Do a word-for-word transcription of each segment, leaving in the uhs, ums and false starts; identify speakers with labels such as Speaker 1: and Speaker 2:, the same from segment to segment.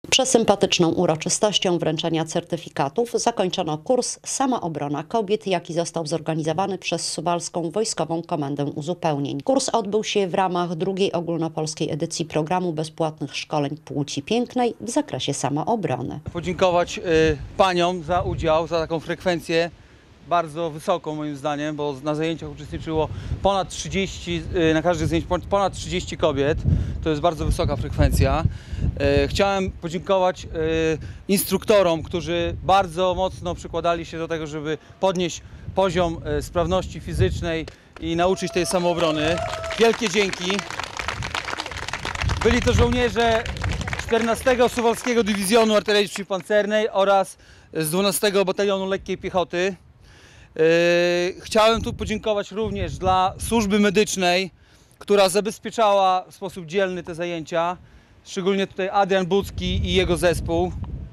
Speaker 1: Przesympatyczną uroczystością wręczenia certyfikatów zakończono kurs Samoobrona Kobiet, jaki został zorganizowany przez Suwalską Wojskową Komendę Uzupełnień. Kurs odbył się w ramach drugiej ogólnopolskiej edycji programu bezpłatnych szkoleń płci pięknej w zakresie samoobrony.
Speaker 2: Podziękować y, paniom za udział, za taką frekwencję bardzo wysoką moim zdaniem, bo na zajęciach uczestniczyło ponad trzydzieści, y, na każdych zajęciach ponad trzydzieści kobiet. To jest bardzo wysoka frekwencja. Y, chciałem podziękować y, instruktorom, którzy bardzo mocno przykładali się do tego, żeby podnieść poziom y, sprawności fizycznej i nauczyć tej samoobrony. Wielkie dzięki. Byli to żołnierze czternastego Suwalskiego Dywizjonu Artylerii Przeciwpancernej oraz z dwunastego Batalionu Lekkiej Piechoty. Chciałem tu podziękować również dla służby medycznej, która zabezpieczała w sposób dzielny te zajęcia, szczególnie tutaj Adrian Bucki i jego zespół.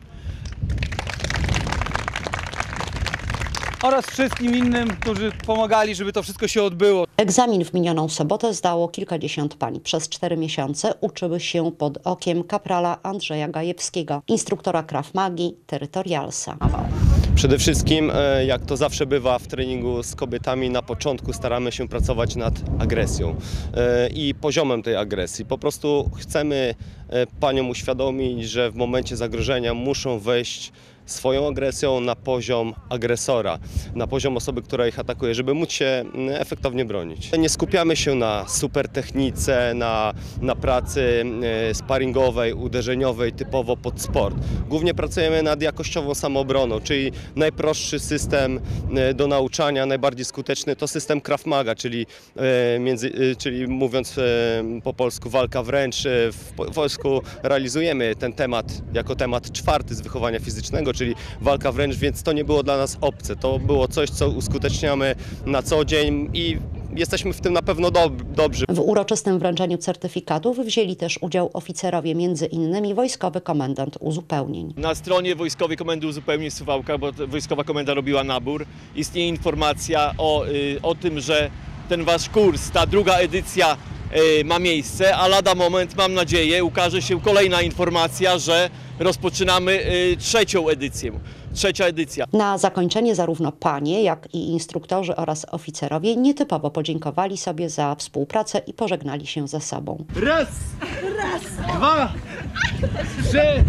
Speaker 2: Oraz wszystkim innym, którzy pomagali, żeby to wszystko się odbyło.
Speaker 1: Egzamin w minioną sobotę zdało kilkadziesiąt pań. Przez cztery miesiące uczyły się pod okiem kaprala Andrzeja Gajewskiego, instruktora Krav Magi Terytorialsa.
Speaker 3: Przede wszystkim, jak to zawsze bywa w treningu z kobietami, na początku staramy się pracować nad agresją i poziomem tej agresji. Po prostu chcemy paniom uświadomić, że w momencie zagrożenia muszą wejść swoją agresją na poziom agresora, na poziom osoby, która ich atakuje, żeby móc się efektownie bronić. Nie skupiamy się na super technice, na, na pracy sparingowej, uderzeniowej, typowo pod sport. Głównie pracujemy nad jakościową samoobroną, czyli najprostszy system do nauczania, najbardziej skuteczny to system Krav Maga, czyli, między, czyli mówiąc po polsku walka wręcz. W wojsku realizujemy ten temat jako temat czwarty z wychowania fizycznego, czyli walka wręcz, więc to nie było dla nas obce. To było coś, co uskuteczniamy na co dzień i jesteśmy w tym na pewno dob dobrzy.
Speaker 1: W uroczystym wręczeniu certyfikatów wzięli też udział oficerowie, między innymi Wojskowy Komendant Uzupełnień.
Speaker 4: Na stronie Wojskowej Komendy Uzupełnień Suwałka, bo Wojskowa Komenda robiła nabór, istnieje informacja o, y, o tym, że ten wasz kurs, ta druga edycja y, ma miejsce, a lada moment, mam nadzieję, ukaże się kolejna informacja, że rozpoczynamy y, trzecią edycję. Trzecia edycja.
Speaker 1: Na zakończenie zarówno panie, jak i instruktorzy oraz oficerowie nietypowo podziękowali sobie za współpracę i pożegnali się ze sobą.
Speaker 4: Raz, raz, dwa, trzy.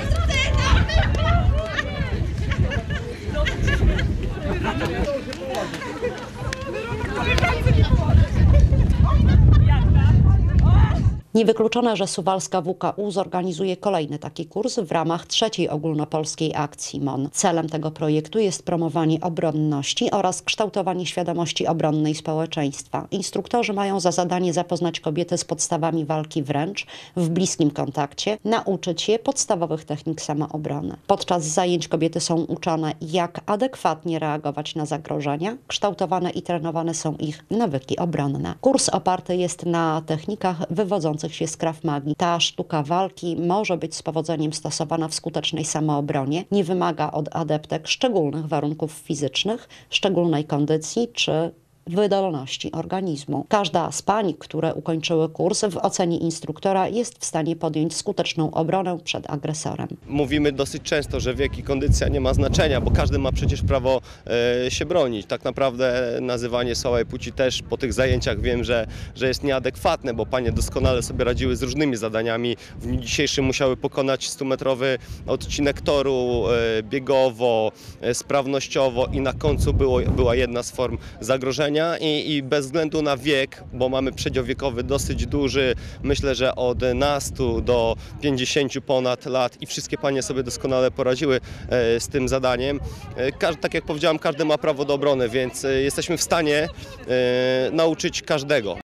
Speaker 1: Niewykluczone, że Suwalska W K U zorganizuje kolejny taki kurs w ramach trzeciej ogólnopolskiej akcji M O N. Celem tego projektu jest promowanie obronności oraz kształtowanie świadomości obronnej społeczeństwa. Instruktorzy mają za zadanie zapoznać kobiety z podstawami walki wręcz w bliskim kontakcie, nauczyć je podstawowych technik samoobrony. Podczas zajęć kobiety są uczone, jak adekwatnie reagować na zagrożenia, kształtowane i trenowane są ich nawyki obronne. Kurs oparty jest na technikach wywodzących się z Krav Magi. Ta sztuka walki może być z powodzeniem stosowana w skutecznej samoobronie, nie wymaga od adeptek szczególnych warunków fizycznych, szczególnej kondycji czy wydolności organizmu. Każda z pań, które ukończyły kurs, w ocenie instruktora jest w stanie podjąć skuteczną obronę przed agresorem.
Speaker 3: Mówimy dosyć często, że wiek i kondycja nie ma znaczenia, bo każdy ma przecież prawo e, się bronić. Tak naprawdę nazywanie słabej płci też po tych zajęciach wiem, że, że jest nieadekwatne, bo panie doskonale sobie radziły z różnymi zadaniami. W dniu dzisiejszym musiały pokonać stumetrowy odcinek toru e, biegowo, e, sprawnościowo i na końcu było, była jedna z form zagrożenia. I, I bez względu na wiek, bo mamy przedział wiekowy dosyć duży, myślę, że od nastu do pięćdziesięciu ponad lat i wszystkie panie sobie doskonale poradziły e, z tym zadaniem. E, każ, tak jak powiedziałam, każdy ma prawo do obrony, więc e, jesteśmy w stanie e, nauczyć każdego.